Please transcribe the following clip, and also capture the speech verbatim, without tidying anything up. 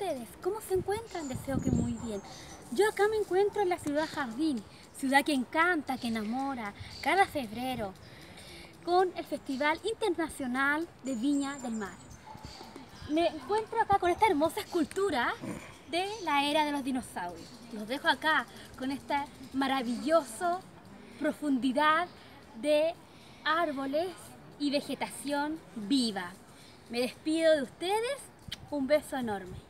ustedes? ¿Cómo se encuentran? Deseo que muy bien. Yo acá me encuentro en la ciudad Jardín, ciudad que encanta, que enamora, cada febrero, con el Festival Internacional de Viña del Mar. Me encuentro acá con esta hermosa escultura de la era de los dinosaurios. Los dejo acá con esta maravillosa profundidad de árboles y vegetación viva. Me despido de ustedes, un beso enorme.